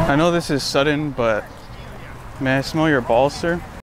I know this is sudden, but may I smell your balls, sir?